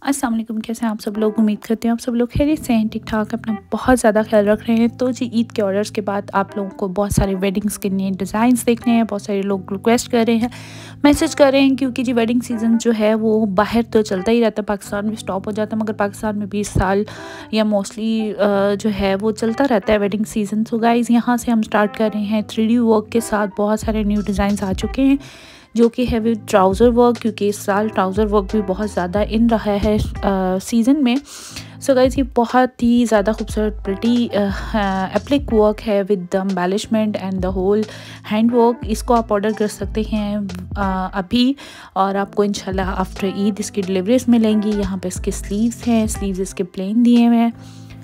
अस्सलाम वालेकुम। कैसे हैं आप सब लोग? उम्मीद करते हैं आप सब लोग खैरियत से हैं, ठीक ठाक, अपना बहुत ज़्यादा ख्याल रख रहे हैं। तो जी ईद के ऑर्डर्स के बाद आप लोगों को बहुत सारे वेडिंग्स के नए डिज़ाइंस देखने हैं। बहुत सारे लोग रिक्वेस्ट कर रहे हैं, मैसेज कर रहे हैं, क्योंकि जी वेडिंग सीज़न जो है वो बाहर तो चलता ही रहता है, पाकिस्तान में स्टॉप हो जाता है, मगर पाकिस्तान में 20 साल या मोस्टली जो है वो चलता रहता है वेडिंग सीज़न। तो गाइज़ यहाँ से हम स्टार्ट कर रहे हैं 3D वर्क के साथ। बहुत सारे न्यू डिज़ाइंस आ चुके हैं जो कि है विद ट्राउज़र वर्क, क्योंकि इस साल ट्राउज़र वर्क भी बहुत ज़्यादा इन रहा है सीज़न में। सो गाइस ये बहुत ही ज़्यादा खूबसूरत प्रिटी एप्लिक वर्क है with the embellishment and the whole hand work. इसको आप ऑर्डर कर सकते हैं अभी, और आपको इंशाल्लाह आफ्टर ईद इसकी डिलीवरीज मिलेंगी। यहाँ पे इसके स्लीव्स हैं, स्लीव्स इसके प्लेन दिए हुए हैं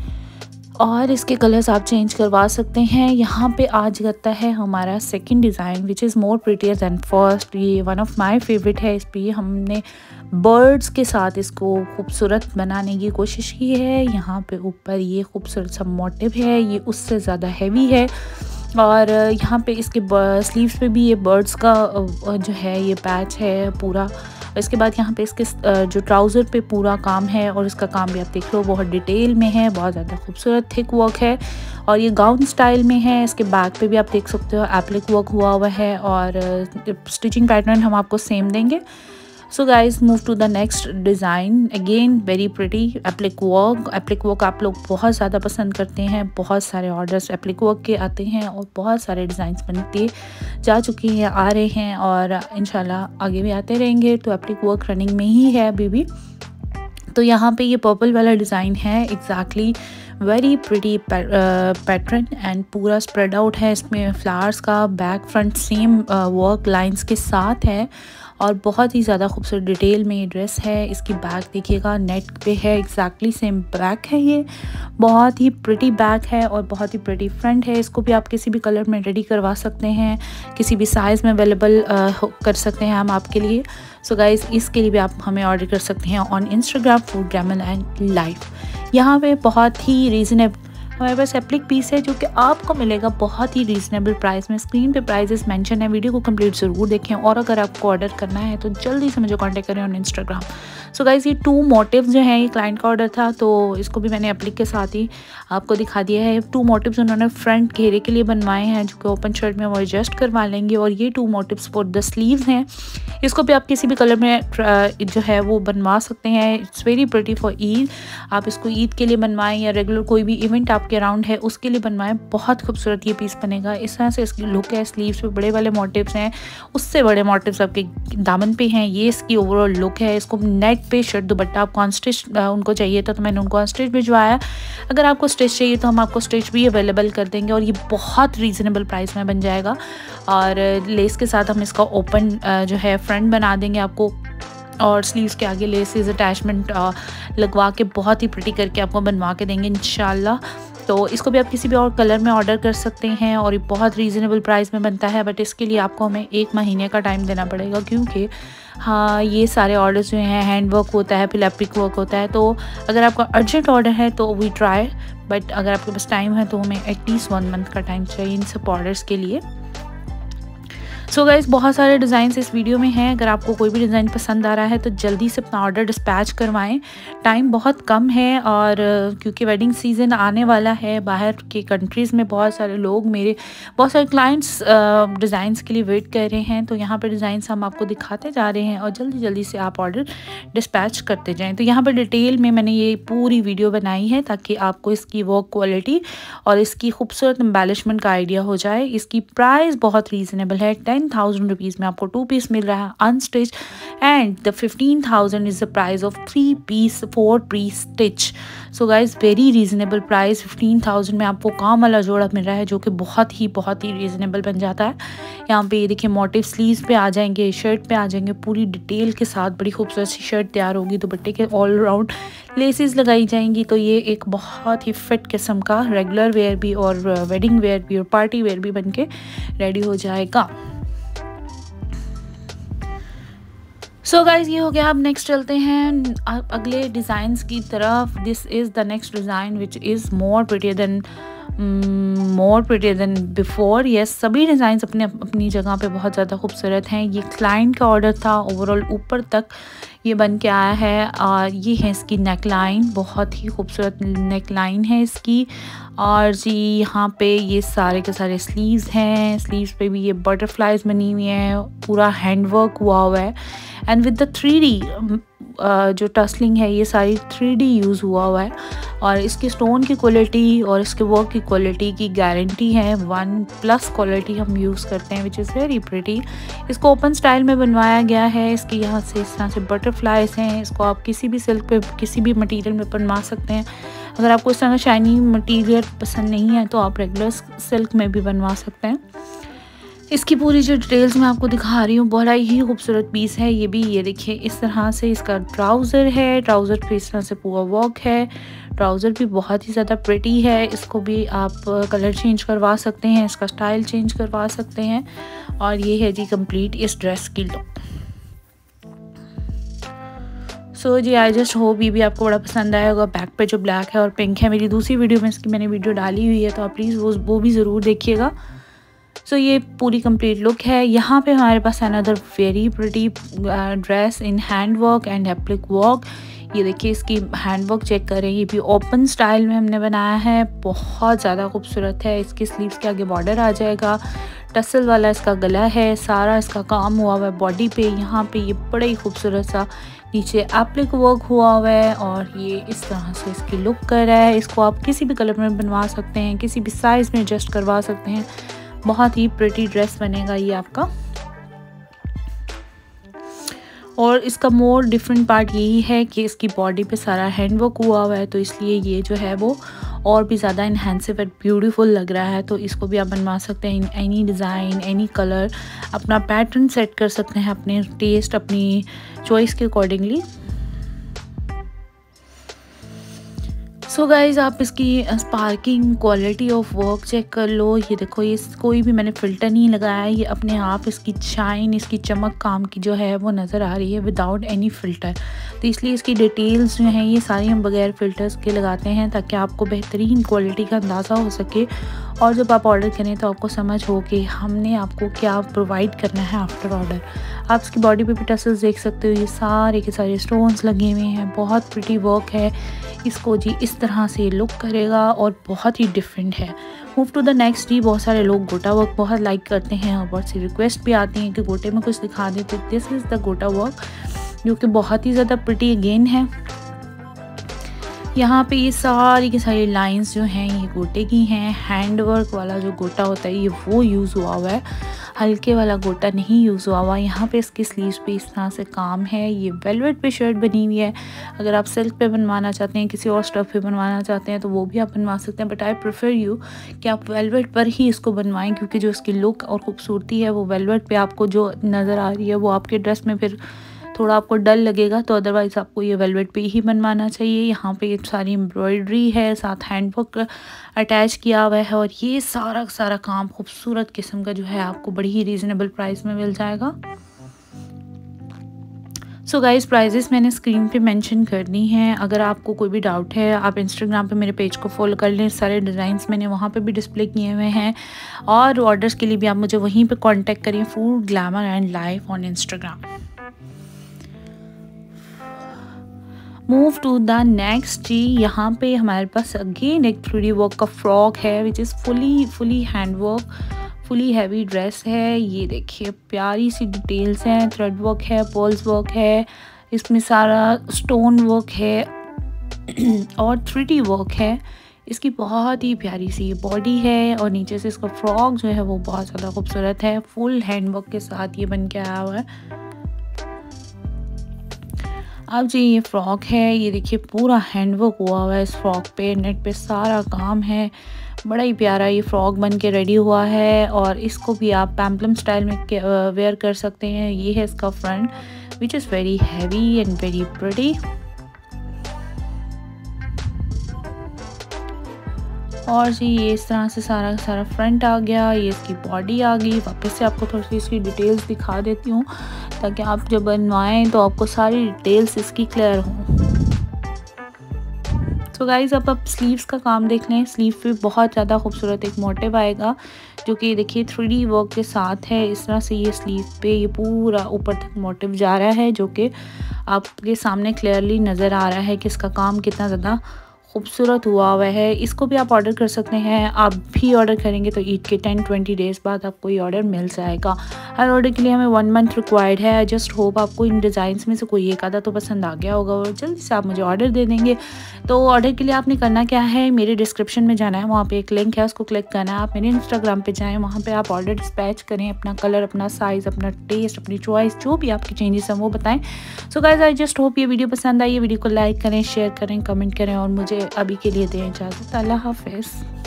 और इसके कलर्स आप चेंज करवा सकते हैं। यहाँ पे आज जाता है हमारा second design which is more prettier than first. ये वन ऑफ माय फेवरेट है। इस पर हमने बर्ड्स के साथ इसको खूबसूरत बनाने की कोशिश की है। यहाँ पे ऊपर ये खूबसूरत सा मोटिव है, ये उससे ज़्यादा हैवी है। और यहाँ पे इसके स्लीव्स पे भी ये बर्ड्स का जो है ये पैच है पूरा। इसके बाद यहाँ पे इसके जो ट्राउज़र पे पूरा काम है, और इसका काम भी आप देख लो बहुत डिटेल में है, बहुत ज़्यादा खूबसूरत थिक वर्क है और ये गाउन स्टाइल में है। इसके बैक पे भी आप देख सकते हो एप्लिक वर्क हुआ है, और स्टिचिंग पैटर्न हम आपको सेम देंगे। So guys move to the next design. Again very pretty applique work. Applique work आप लोग बहुत ज़्यादा पसंद करते हैं, बहुत सारे ऑर्डर्स एप्लिक वर्क के आते हैं और बहुत सारे डिज़ाइंस बनते जा चुके हैं, आ रहे हैं और इंशाल्लाह आगे भी आते रहेंगे। तो एप्लिक वर्क रनिंग में ही है अभी भी। तो यहाँ पे ये पर्पल वाला डिज़ाइन है, exactly very pretty pattern and पूरा स्प्रेड आउट है। इसमें फ्लावर्स का back front same work lines के साथ है और बहुत ही ज़्यादा खूबसूरत डिटेल में ये ड्रेस है। इसकी बैक देखिएगा नेट पे है, एग्जैक्टली सेम बैक है। ये बहुत ही प्रिटी बैक है और बहुत ही प्रिटी फ्रंट है। इसको भी आप किसी भी कलर में रेडी करवा सकते हैं, किसी भी साइज़ में अवेलेबल कर सकते हैं हम आपके लिए। सो गाइज़ इसके लिए भी आप हमें ऑर्डर कर सकते हैं on Instagram food glamour and life. यहाँ पे बहुत ही रीज़नेबल हमारे पास एप्लिक पीस है जो कि आपको मिलेगा बहुत ही रीज़नेबल प्राइस में। स्क्रीन पे प्राइसेस मेंशन है, वीडियो को कंप्लीट ज़रूर देखें। और अगर आपको ऑर्डर करना है तो जल्दी से मुझे कांटेक्ट करें ऑन इंस्टाग्राम। सो गाइस ये 2 मोटिव्स जो हैं, ये क्लाइंट का ऑर्डर था तो इसको भी मैंने एप्लिक के साथ ही आपको दिखा दिया है। 2 मोटिव्स उन्होंने फ्रंट घेरे के लिए बनवाए हैं जो कि ओपन शर्ट में वो एडजस्ट करवा लेंगे। और ये 2 मोटिव्स फॉर द स्लीव्स हैं। इसको भी आप किसी भी कलर में जो है वो बनवा सकते हैं। It's very pretty for Eid. आप इसको ईद के लिए बनवाएं या रेगुलर कोई भी इवेंट आपके अराउंड है उसके लिए बनवाएं, बहुत खूबसूरत ये पीस बनेगा। इस तरह से इसकी लुक है। स्लीव्स पे बड़े वाले मोटिव्स हैं, उससे बड़े मोटिव्स आपके दामन पे हैं। ये इसकी ओवरऑल लुक है। इसको नेट पे शर्ट दुपट्टा आपको अनस्टिच उनको चाहिए था तो मैंने उनको अनस्टिच भिजवाया। अगर आपको स्टिच चाहिए तो हम आपको स्टिच भी अवेलेबल कर देंगे और ये बहुत रीज़नेबल प्राइस में बन जाएगा। और लेस के साथ हम इसका ओपन जो है फ्रंट बना देंगे आपको, और स्लीव्स के आगे लेसेस अटैचमेंट लगवा के बहुत ही प्रिटी करके आपको बनवा के देंगे इंशाल्लाह। तो इसको भी आप किसी भी और कलर में ऑर्डर कर सकते हैं और ये बहुत रीज़नेबल प्राइस में बनता है। बट इसके लिए आपको हमें 1 महीने का टाइम देना पड़ेगा, क्योंकि हाँ ये सारे ऑर्डर्स जो हैं हैंड वर्क होता है, फिर एप्लिक वर्क होता है। तो अगर आपका अर्जेंट ऑर्डर है तो वी ट्राई, बट अगर आपके पास टाइम है तो हमें एटलीस्ट 1 मंथ का टाइम चाहिए इन सब ऑर्डर्स के लिए। सो गाइस बहुत सारे डिज़ाइंस इस वीडियो में हैं। अगर आपको कोई भी डिज़ाइन पसंद आ रहा है तो जल्दी से अपना ऑर्डर डिस्पैच करवाएं। टाइम बहुत कम है और क्योंकि वेडिंग सीज़न आने वाला है, बाहर के कंट्रीज़ में बहुत सारे लोग, मेरे बहुत सारे क्लाइंट्स डिज़ाइंस के लिए वेट कर रहे हैं। तो यहाँ पर डिज़ाइंस हम आपको दिखाते जा रहे हैं और जल्दी जल्दी से आप ऑर्डर डिस्पैच करते जाएँ। तो यहाँ पर डिटेल में मैंने ये पूरी वीडियो बनाई है ताकि आपको इसकी वर्क क्वालिटी और इसकी खूबसूरत एम्बेलिशमेंट का आइडिया हो जाए। इसकी प्राइस बहुत रीज़नेबल है। 10,000 रुपीज़ में आपको 2 पीस मिल रहा है unstitch, and the 15,000 is the price of 3 piece 4 piece stitch. So guys very reasonable price. 15,000 में आपको काम वाला जोड़ा मिल रहा है जो कि बहुत ही रीज़नेबल बन जाता है। यहाँ पे ये देखिए मोटिव स्लीव्स पे आ जाएंगे, शर्ट पे आ जाएंगे, पूरी डिटेल के साथ बड़ी खूबसूरत सी शर्ट तैयार होगी। दुपट्टे के ऑल राउंड लेसेस लगाई जाएंगी। तो ये एक बहुत ही फिट किस्म का रेगुलर वेयर भी और वेडिंग वेयर भी और पार्टी वेयर भी बन के रेडी हो जाएगा। सो गाइज ये हो गया। अब नेक्स्ट चलते हैं अगले डिज़ाइंस की तरफ। This is the next design which is more prettier than before. Yes सभी डिज़ाइंस अपनी जगह पे बहुत ज़्यादा खूबसूरत हैं। ये क्लाइंट का ऑर्डर था। ओवरऑल ऊपर तक ये बन के आया है। और ये है इसकी नेक लाइन, बहुत ही खूबसूरत नेक लाइन है इसकी। और जी यहाँ पे ये सारे के सारे स्लीव्स हैं, स्लीव्स पे भी ये बटरफ्लाइज बनी हुई हैं, पूरा हैंडवर्क हुआ है। एंड विद द 3D जो टसलिंग है ये सारी 3D यूज़ हुआ है। और इसके स्टोन की क्वालिटी और इसके वर्क की क्वालिटी की गारंटी है, 1+ क्वालिटी हम यूज़ करते हैं, विच इज़ वेरी प्रिटी। इसको ओपन स्टाइल में बनवाया गया है। इसके यहाँ से इस तरह से बटरफ्लाइज हैं। इसको आप किसी भी सिल्क पे, किसी भी मटेरियल में बनवा सकते हैं। अगर आपको इस तरह का शाइनी मटेरियल पसंद नहीं है तो आप रेगुलर सिल्क में भी बनवा सकते हैं। इसकी पूरी जो डिटेल्स मैं आपको दिखा रही हूँ, बड़ा ही खूबसूरत पीस है ये भी। ये देखिए इस तरह से इसका ट्राउज़र है, ट्राउज़र पे इस तरह से पूरा वर्क है। ट्राउज़र भी बहुत ही ज़्यादा प्रिटी है। इसको भी आप कलर चेंज करवा सकते हैं, इसका स्टाइल चेंज करवा सकते हैं। और ये है जी कंप्लीट इस ड्रेस की लुक। सो जी आई जस्ट होप ये भी आपको बड़ा पसंद आया होगा। बैक पे जो ब्लैक है और पिंक है, मेरी दूसरी वीडियो में इसकी मैंने वीडियो डाली हुई है, तो आप प्लीज़ वो भी ज़रूर देखिएगा। सो ये पूरी कंप्लीट लुक है। यहाँ पे हमारे पास another very pretty dress in hand work and applique work. ये देखिए इसकी हैंड वर्क चेक करें, ये भी ओपन स्टाइल में हमने बनाया है, बहुत ज़्यादा खूबसूरत है। इसकी स्लीव्स के आगे बॉर्डर आ जाएगा, टसल वाला इसका गला है, सारा इसका काम हुआ हुआ है बॉडी पे। यहाँ पे ये बड़ा ही खूबसूरत सा नीचे एप्लिक वर्क हुआ हुआ है और ये इस तरह से इसकी लुक कर रहा है। इसको आप किसी भी कलर में बनवा सकते हैं, किसी भी साइज़ में एडजस्ट करवा सकते हैं। बहुत ही प्रिटी ड्रेस बनेगा ये आपका। और इसका मोर डिफरेंट पार्ट यही है कि इसकी बॉडी पे सारा हैंडवर्क हुआ हुआ है, तो इसलिए ये जो है वो और भी ज़्यादा इन्हेंसिव एंड ब्यूटीफुल लग रहा है। तो इसको भी आप बनवा सकते हैं in any design, any colour, अपना पैटर्न सेट कर सकते हैं अपने टेस्ट, अपनी चॉइस के अकॉर्डिंगली। सो गाइज़ आप इसकी sparking quality of work check कर लो। ये देखो, ये कोई भी मैंने फ़िल्टर नहीं लगाया, ये अपने आप इसकी शाइन, इसकी चमक काम की जो है वो नज़र आ रही है विदाउट एनी फ़िल्टर। तो इसलिए इसकी डिटेल्स जो हैं ये सारी हम बगैर फ़िल्टर्स के लगाते हैं ताकि आपको बेहतरीन क्वालिटी का अंदाज़ा हो सके और जब आप ऑर्डर करें तो आपको समझ हो कि हमने आपको क्या प्रोवाइड करना है आफ्टर ऑर्डर। आप इसकी बॉडी पे भी टसल्स देख सकते हो, ये सारे के सारे स्टोन्स लगे हुए हैं, बहुत प्रिटी वर्क है। इसको जी इस तरह से लुक करेगा और बहुत ही डिफरेंट है। Move to the next. जी बहुत सारे लोग गोटा वर्क बहुत लाइक करते हैं और बहुत सी रिक्वेस्ट भी आती हैं कि गोटे में कुछ दिखा देते। This is the gota work जो कि बहुत ही ज़्यादा प्रिटी अगेन है। यहाँ पे ये सारी की सारी लाइंस जो हैं ये गोटे की हैं। हैंड वर्क वाला जो गोटा होता है ये वो यूज़ हुआ हुआ है, हल्के वाला गोटा नहीं यूज़ हुआ हुआ। यहाँ पे इसकी स्लीव्स पे इस तरह से काम है। ये वेलवेट पे शर्ट बनी हुई है। अगर आप सिल्क पे बनवाना चाहते हैं, किसी और स्टफ़ पे बनवाना चाहते हैं तो वो भी आप बनवा सकते हैं, बट आई प्रेफर यू कि आप वेलवेट पर ही इसको बनवाएं, क्योंकि जो इसकी लुक और खूबसूरती है वो वेलवेट पे आपको जो नज़र आ रही है वो आपके ड्रेस में फिर थोड़ा आपको डल लगेगा। तो अदरवाइज़ आपको ये वेलवेट पे ही बनवाना चाहिए। यहाँ पे सारी एम्ब्रॉयडरी है, साथ हैंडवर्क अटैच किया हुआ है और ये सारा सारा काम खूबसूरत किस्म का जो है आपको बड़ी ही रीज़नेबल प्राइस में मिल जाएगा। सो गाइज़ प्राइजेस मैंने स्क्रीन पे मेंशन कर दी हैं। अगर आपको कोई भी डाउट है आप इंस्टाग्राम पे मेरे पेज को फॉलो कर लें, सारे डिज़ाइंस मैंने वहाँ पे भी डिस्प्ले किए हुए हैं और ऑर्डर्स के लिए भी आप मुझे वहीं पे कांटेक्ट करिए, food glamour and life on Instagram. Move to the next. जी यहाँ पे हमारे पास अगेन एक 3D वर्क का फ्रॉक है which is fully hand work, fully heavy dress है। ये देखिए प्यारी सी डिटेल्स हैं, थ्रेड वर्क है, पर्ल्स वर्क है, इसमें सारा स्टोन वर्क है और 3D वर्क है। इसकी बहुत ही प्यारी सी बॉडी है और नीचे से इसका फ्रॉक जो है वो बहुत ज़्यादा खूबसूरत है, फुल हैंड वर्क के साथ ये बन के आया हुआ है। अब जी ये फ्रॉक है, ये देखिए पूरा हैंडवर्क हुआ हुआ है इस फ्रॉक पे, नेट पे सारा काम है। बड़ा ही प्यारा ये फ्रॉक बन के रेडी हुआ है और इसको भी आप पैम्पलम स्टाइल में वेयर कर सकते हैं। ये है इसका front which is very heavy and very pretty. और जी ये इस तरह से सारा फ्रंट आ गया, ये इसकी बॉडी आ गई। वापस से आपको थोड़ी सी इसकी डिटेल्स दिखा देती हूँ ताकि आप जब बनवाएं तो आपको सारी डिटेल्स इसकी क्लियर हों। सो गाइज़ अब आप स्लीव्स का काम देख लें। स्लीव पे बहुत ज़्यादा खूबसूरत एक मोटिव आएगा जो कि देखिए 3D वर्क के साथ है। इस तरह से ये स्लीव पे ये पूरा ऊपर तक मोटिव जा रहा है जो कि आपके सामने क्लियरली नज़र आ रहा है कि इसका काम कितना ज़्यादा खूबसूरत हुआ है। इसको भी आप ऑर्डर कर सकते हैं। आप भी ऑर्डर करेंगे तो ईद के 10-20 डेज़ बाद आपको ये ऑर्डर मिल जाएगा। हर ऑर्डर के लिए हमें 1 मंथ रिक्वायर्ड है। आई जस्ट होप आपको इन डिज़ाइंस में से कोई एक आधा तो पसंद आ गया होगा और जल्दी से आप मुझे ऑर्डर दे देंगे। तो ऑर्डर के लिए आपने करना क्या है, मेरे डिस्क्रिप्शन में जाना है, वहाँ पे एक लिंक है, उसको क्लिक करना है। आप मेरे इंस्टाग्राम पे जाएँ, वहाँ पे आप ऑर्डर डिस्पैच करें, अपना कलर, अपना साइज़, अपना टेस्ट, अपनी चॉइस, जो भी आपकी चेंजेस हैं वो बताएं। So guys I just hope ये वीडियो पसंद आई। ये वीडियो को लाइक करें, शेयर करें, कमेंट करें और मुझे अभी के लिए दें इजाज़त। अल्लाह हाफ़िज़।